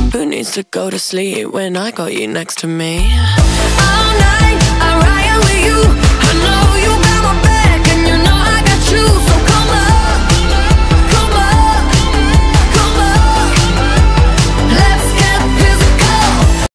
Who needs to go to sleep when I got you next to me?